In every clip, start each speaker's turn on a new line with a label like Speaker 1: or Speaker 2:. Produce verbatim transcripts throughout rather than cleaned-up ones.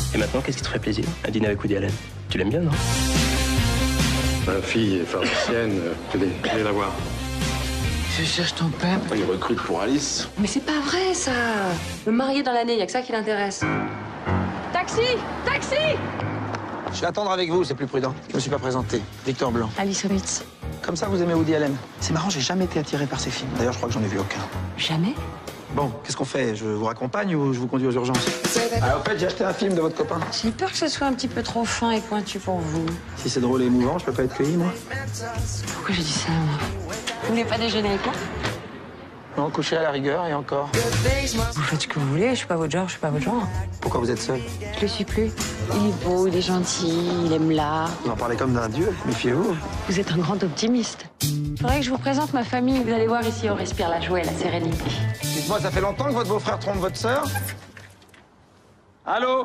Speaker 1: Et maintenant, qu'est-ce qui te ferait plaisir? Un dîner avec Woody Allen. Tu l'aimes bien, non?
Speaker 2: Ma fille est pharmacienne. Tenez, allez la voir.
Speaker 3: Je cherche ton père.
Speaker 2: Il recrute pour Alice.
Speaker 3: Mais c'est pas vrai, ça. Me marier dans l'année, y a que ça qui l'intéresse. Taxi! Taxi!
Speaker 4: Je vais attendre avec vous, c'est plus prudent. Je me suis pas présenté. Victor Blanc.
Speaker 3: Alice Ritz.
Speaker 4: Comme ça, vous aimez Woody Allen? C'est marrant, j'ai jamais été attiré par ces films. D'ailleurs, je crois que j'en ai vu aucun.
Speaker 3: Jamais?
Speaker 4: Bon, qu'est-ce qu'on fait? Je vous raccompagne ou je vous conduis aux urgences? Ah, en fait, j'ai acheté un film de votre copain.
Speaker 3: J'ai peur que ce soit un petit peu trop fin et pointu pour vous.
Speaker 4: Si c'est drôle et émouvant, je peux pas être cueilli, moi?
Speaker 3: Pourquoi j'ai dit ça, moi? Vous voulez pas déjeuner avec moi?
Speaker 4: Non, coucher à la rigueur et encore.
Speaker 3: Vous faites ce que vous voulez, je suis pas votre genre, je suis pas votre genre.
Speaker 4: Pourquoi vous êtes seul?
Speaker 3: Je le suis plus. Il est beau, il est gentil, il aime l'art.
Speaker 4: Vous en parlez comme d'un dieu, méfiez-vous.
Speaker 3: Vous êtes un grand optimiste. Faudrait que je vous présente ma famille. Vous allez voir ici, on respire la joie et la sérénité.
Speaker 4: Dites-moi, ça fait longtemps que votre beau-frère trompe votre sœur? Allô?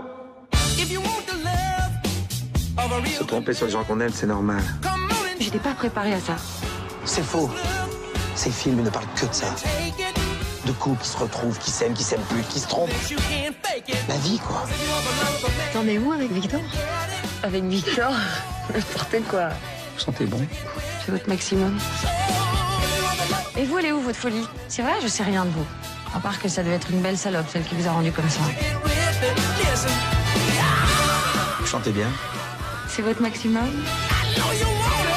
Speaker 4: Se tromper sur les gens qu'on aime, c'est normal.
Speaker 3: J'étais pas préparée à ça.
Speaker 4: C'est faux. Ces films ne parlent que de ça. De couples qui se retrouvent, qui s'aiment, qui s'aiment plus, qui se trompent. La vie, quoi.
Speaker 3: T'en es où avec Victor? Avec Victor? N'importe quoi.
Speaker 4: Vous sentez bon?
Speaker 3: C'est votre maximum. Et vous, elle est où, votre folie? C'est vrai, je sais rien de vous. À part que ça devait être une belle salope, celle qui vous a rendu comme ça.
Speaker 4: Vous chantez bien?
Speaker 3: C'est votre maximum?